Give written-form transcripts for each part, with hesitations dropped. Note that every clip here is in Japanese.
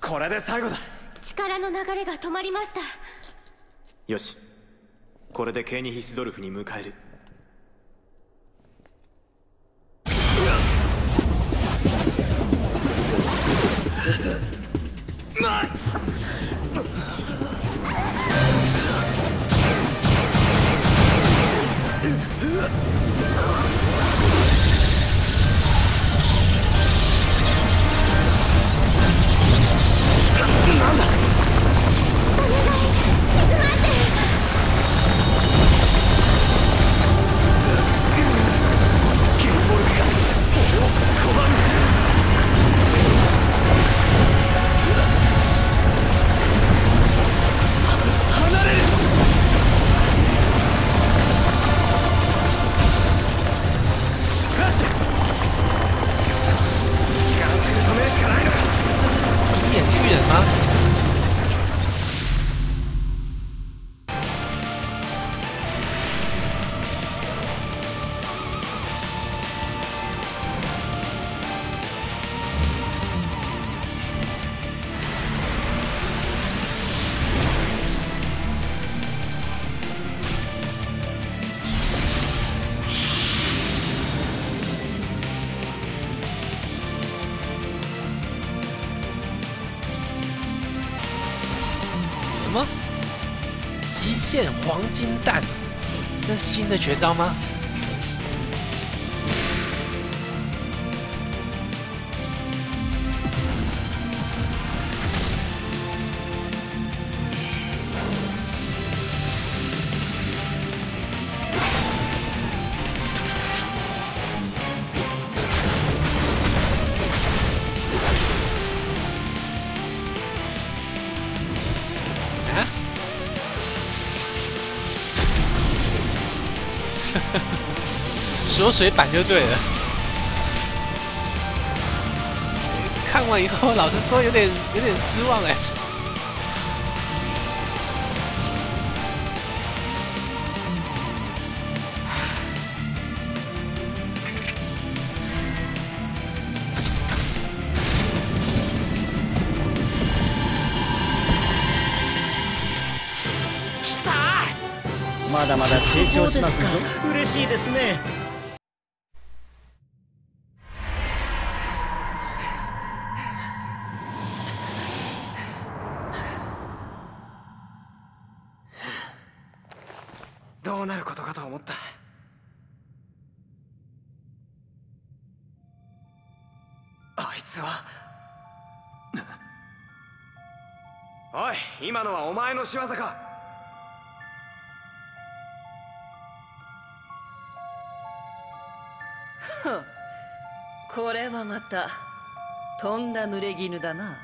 これで最後だ。 力の流れが止まりました。 よし、これでケーニ・ヒスドルフに迎える。なんだ。 お願い、静まって。 ケンボルクが俺を拒む。離れる。よし。力ずくで止めるしかないのか。 一眼巨人吗？什么？极限黄金弹？这是新的绝招吗？锁水板就对了。看完以后，老实说有点失望哎。 まだまだ成長しますぞ。嬉しいですね。 どうなることかと思った。あいつは。おい、今のはお前の仕業か。 これはまたとんだ濡れ衣だな。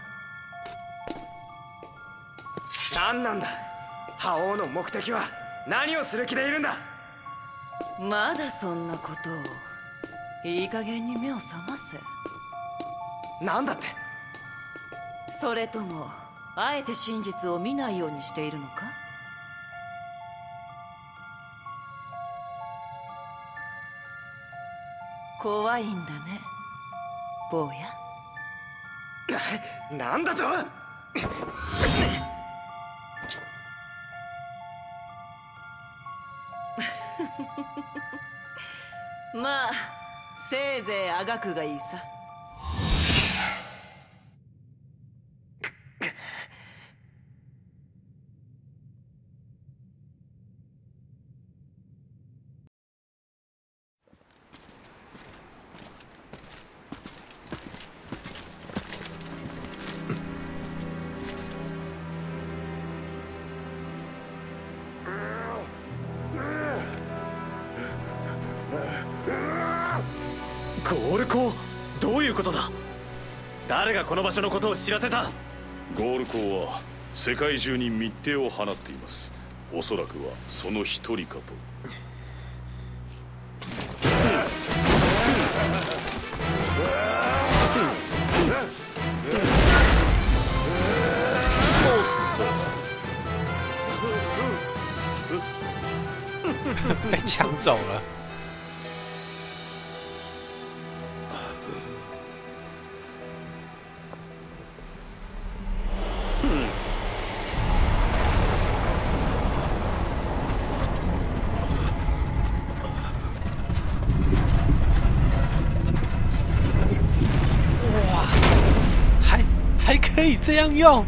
何なんだ、覇王の目的は。何をする気でいるんだ。 まだそんなことを。いい加減に目を覚ませ。 なんだって。 それともあえて真実を見ないようにしているのか。怖いんだね、坊や。 なんだと。 まあせいぜいあがくがいいさ。 ゴール校、どういうことだ。誰がこの場所のことを知らせた。 ゴール校は世界中に密偵を放っています。おそらくはその一人かと。 被抢走了。 可以这样用？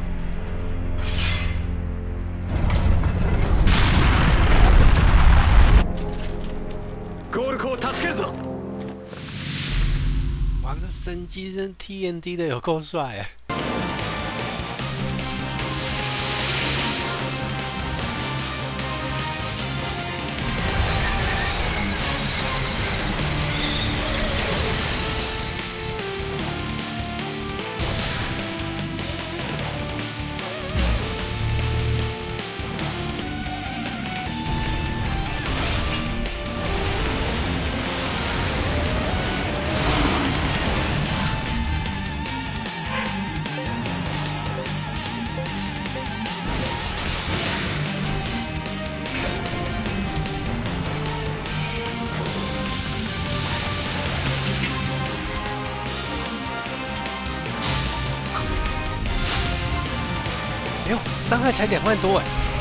ゴールコを助けるぞ。 哇，这神机真 TNT 的有够帅哎！哎呦，伤害才2万多哎！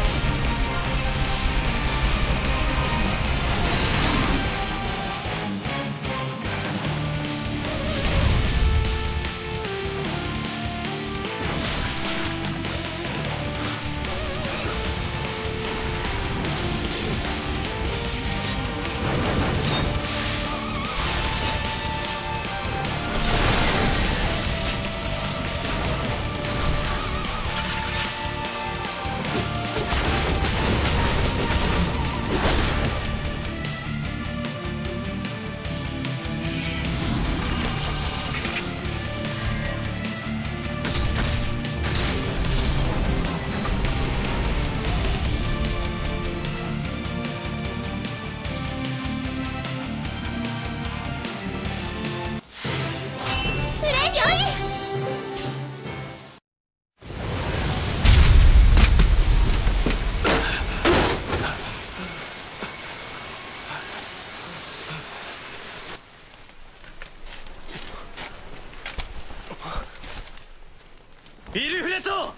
ビルフレット，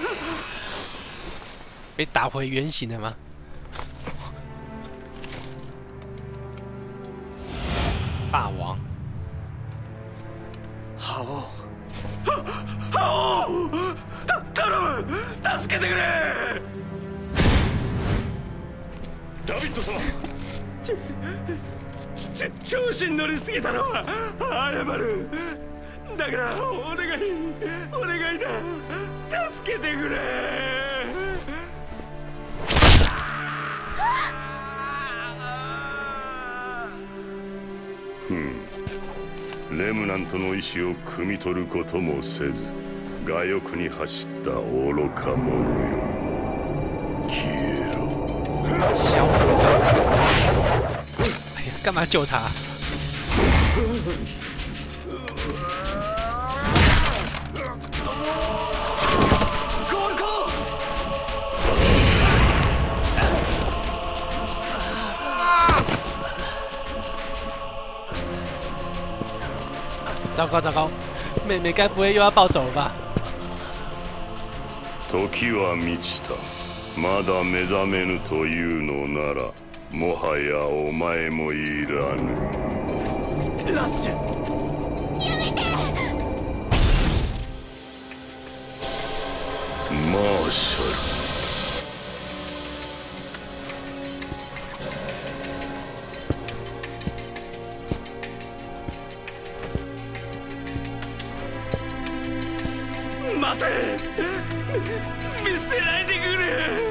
被打回原形了吗？霸王， 覇王，覇王，頼む、助けてくれ。 ダビッド様、 調子に乗りすぎたのは謝る。だからお願い、お願いだ、助けてくれ。 レムナントの意志を汲み取ることもせず我欲に走った愚か者よ、消えろ。 笑死了！哎呀，干嘛救他？ ゴールコ！ 糟糕糟糕，妹妹该不会又要暴走了吧？ 時は満ちた。まだ目覚めぬというのならもはやお前もいらぬ。 ラッシュ、 マーシャル。 待て、見捨てないでくれ。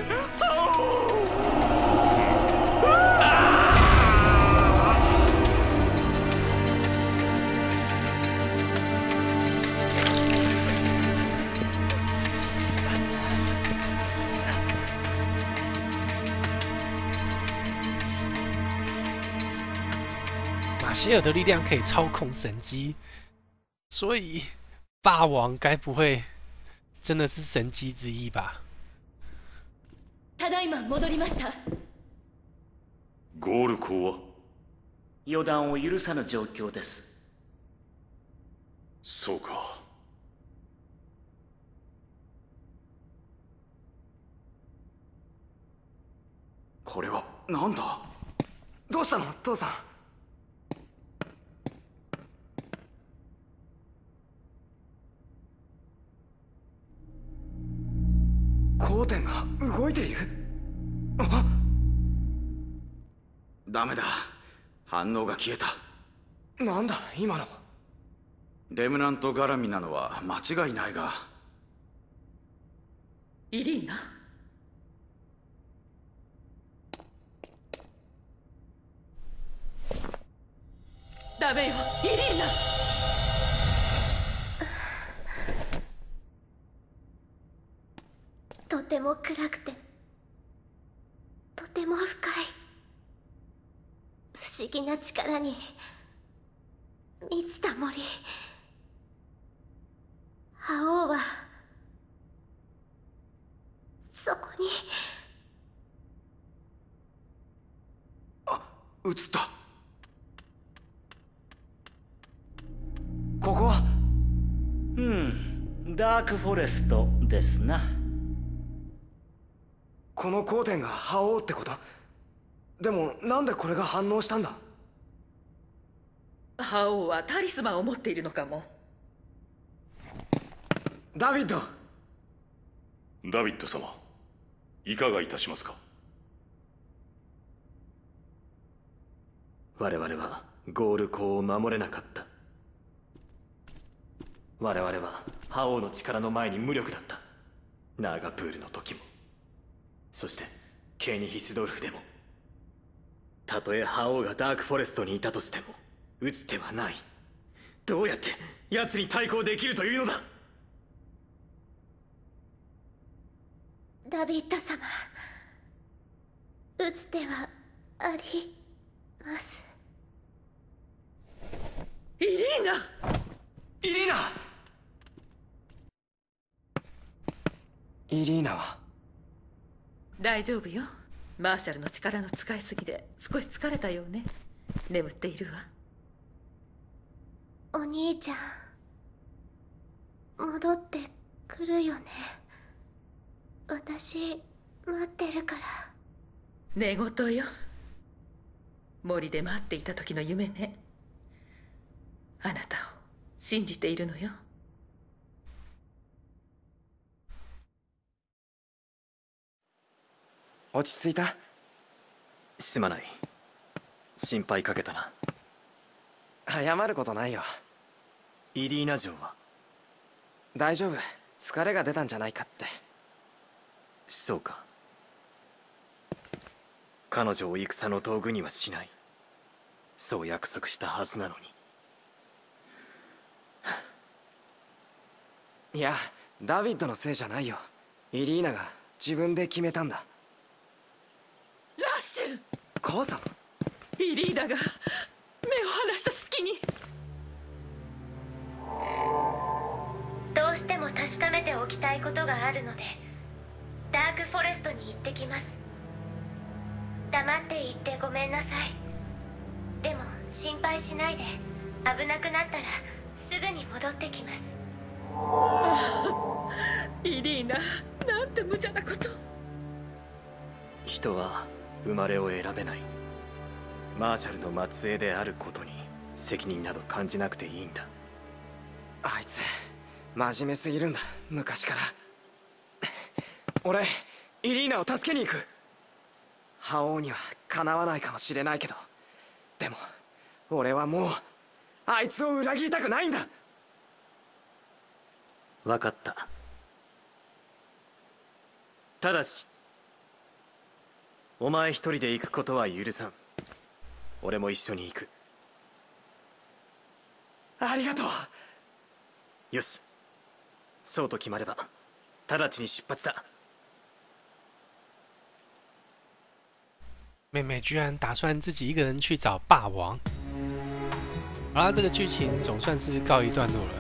马歇尔的力量可以操控神机，所以霸王该不会真的是神机之一吧？ ただいま戻りました。 ゴールコは予断を許さぬ状況です。 そうか。 これはなんだ。どうしたの父さん。 光点が動いている。あ、ダメだ、反応が消えた。なんだ今の。レムナント絡みなのは間違いないが。 イリーナ、ダメよイリーナ。 とても暗くてとても深い不思議な力に満ちた森。覇王はそこに。 あ、映った。ここはダークフォレストですな。 この光点が覇王ってこと？でもなんでこれが反応したんだ？ 覇王はタリスマンを持っているのかも。 ダビッド。 ダビッド様、いかがいたしますか？ 我々はゴール港を守れなかった。我々は覇王の力の前に無力だった。ナーガプールの時も、そしてケーニ・ヒスドルフでも。たとえ覇王がダークフォレストにいたとしても打つ手はない。どうやって奴に対抗できるというのだ？ ダビッド様、打つ手はあります。 イリーナ。 イリーナ。イリーナは大丈夫よ。マーシャルの力の使いすぎで少し疲れたようね。眠っているわ。 お兄ちゃん戻ってくるよね。私待ってるから。 寝言よ。森で待っていた時の夢ね。あなたを信じているのよ。 落ち着いた？ すまない、心配かけたな。 謝ることないよ。 イリーナ城は大丈夫、疲れが出たんじゃないかって。 そうか。彼女を戦の道具にはしない、そう約束したはずなのに。 いや、ダビッドのせいじゃないよ。イリーナが自分で決めたんだ。 ラッシュ。 母さん。 イリーナが目を離した隙に。 どうしても確かめておきたいことがあるのでダークフォレストに行ってきます。黙って行ってごめんなさい。でも心配しないで、危なくなったらすぐに戻ってきます。 イリーナ、なんて無茶なこと。 人は生まれを選べない。マーシャルの末裔であることに責任など感じなくていいんだ。 あいつ真面目すぎるんだ、昔から。俺イリーナを助けに行く。覇王にはかなわないかもしれないけど、でも俺はもうあいつを裏切りたくないんだ。 分かった。ただしお前一人で行くことは許さん。俺も一緒に行く。 ありがとう。 よし、そうと決まれば直ちに出発だ。 妹妹居然打算自己一个人去找霸王。好啦，这个剧情总算是告一段落了。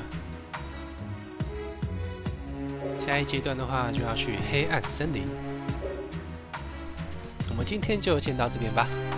下一阶段的话，就要去黑暗森林。我们今天就先到这边吧。